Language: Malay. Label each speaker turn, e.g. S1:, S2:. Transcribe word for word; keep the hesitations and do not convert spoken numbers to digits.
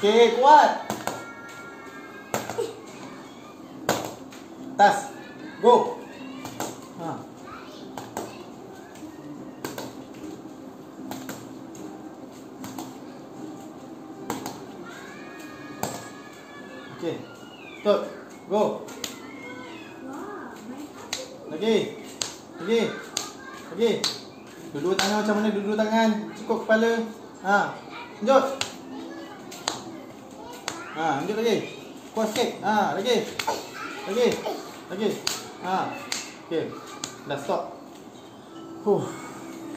S1: Sikit, kuat. Tas. Go. Ha. Okey. Stop. Go. Lagi. Lagi. Lagi. Duduk tangan macam mana? Duduk tangan. Cukup kepala. Ha. Lanjut. Ha, lanjut lagi. Kuat sikit. Ha, lagi. Lagi. Lagi. Ha. Okey. Dah stop. Huh.